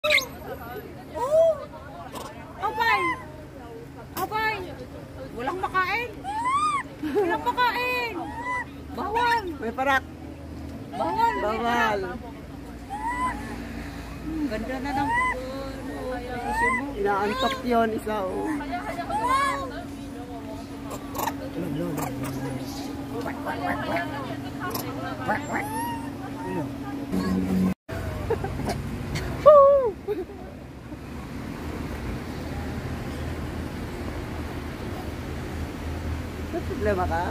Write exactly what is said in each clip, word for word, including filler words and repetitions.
Oh! Abay! Abay! Walang makain! Walang makain! Bawal! May parak. Bawal! Bawal. Ganda na ng posisyon mo. Inaantok yun, isa oh. May problema ka?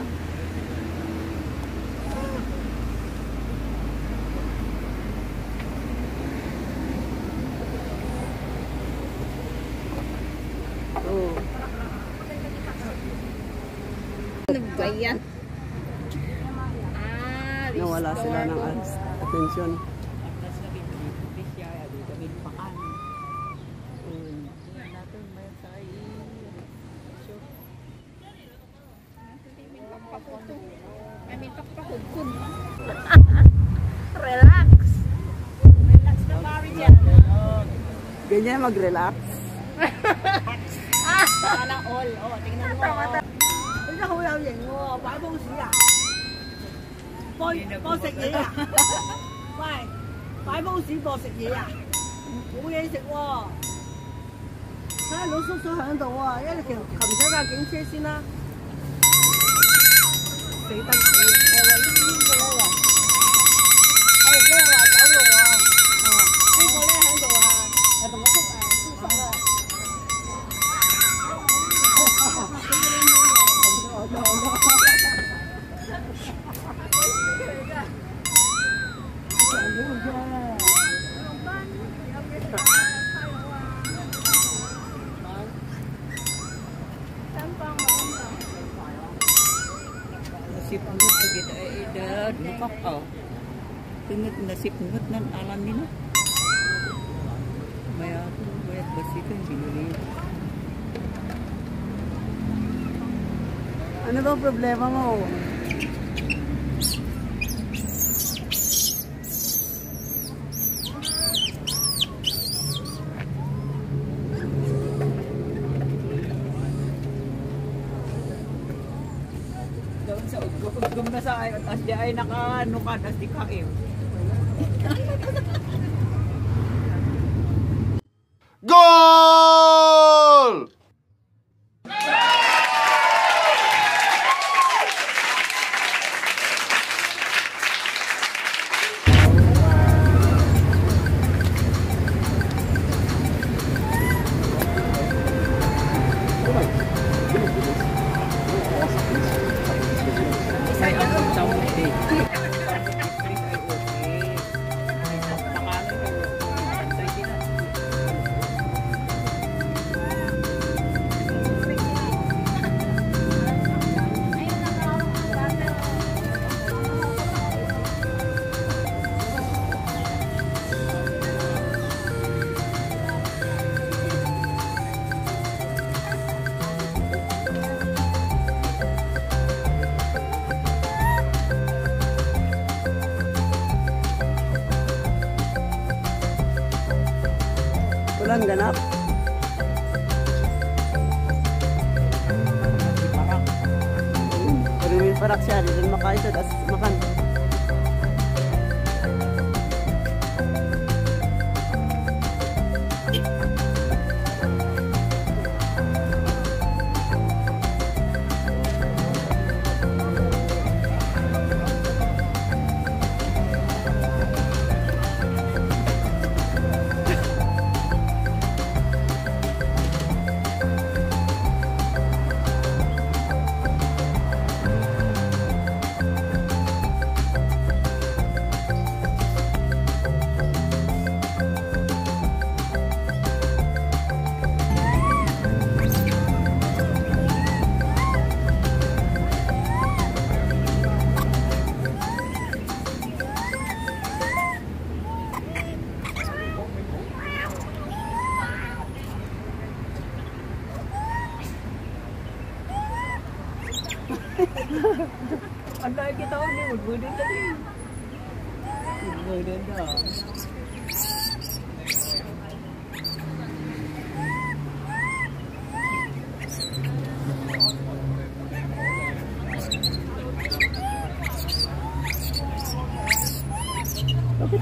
Oh. Nagbayan. Ah, Nawala sila ng atensyon. Relax. Relax na Mari dyan. Ganyan mag-relax. Sana all. Oh, tingnan mo. 依家好有型喎，擺 pose 啊！播播食嘢啊！喂，擺 pose 播食嘢啊！冇嘢食喎，睇下老叔叔喺度喎，一你擒擒咗架警車先啦。死得死！我話呢呢個咧話，哎咩話走路喎？哦，呢個咧喺度啊，誒同我叔誒叔叔啊。 Nasip-ngut begitu eh, nukak oh. Tengok nasip-ngut nan alam ini. Maya tu banyak bersihkan sini. Ano ba problema mo? Doon sa ugom na sa ay, as di ay nakanukan, as di kaim. Goal! Ay, ang tawag din. Walang ganap. Pero may parak siya, di doon makain siya, tapos makan. Ang dahil kita ko, hindi magbudin ka din. Magbudin ka.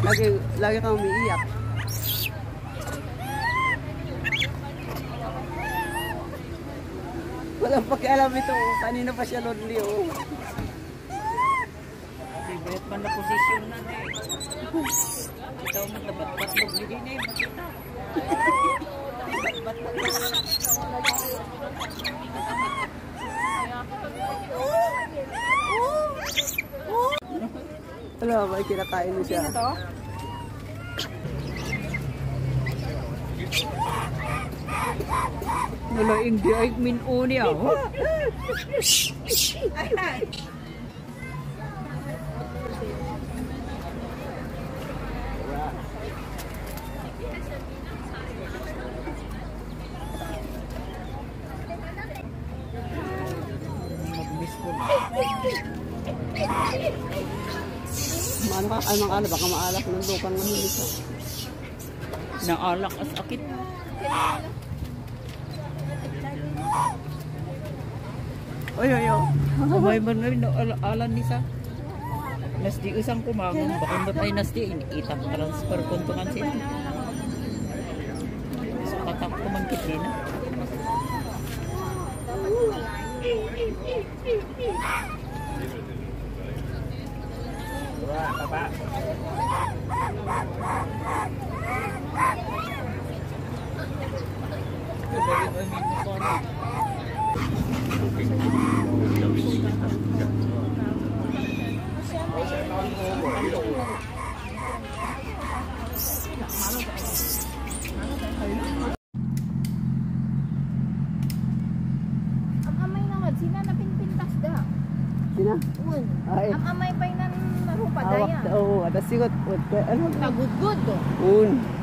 Lagi, lagi kang umiiyak. Walang pakialam ito. Kanina pa siya lonely, oh. Favorite man na posisyon na na eh. Ikaw maglabat-bat mo. Hindi na eh. Makita. Alam mo, kinakain mo siya. Wala hindi ay minuni ako. Mag-miss ko. Maano ka? Ay, mga ala. Baka maalak ng lukang naman isa. Naalak as akit. Oy, oy, oy. Umay man nga na alan ni sa. Nasdi usang kumangon. Bakit ba't ay nasdi? Itak transfer kontungan siya. So katak kumangkit din na. Wah, Papa. Ang amay naman, sila na pinpintas da. Sina? Un. Ay. Ang amay pa'y nan narupa Awak daya. daw. Atas sigot. Ano? Tagudgud do. Un.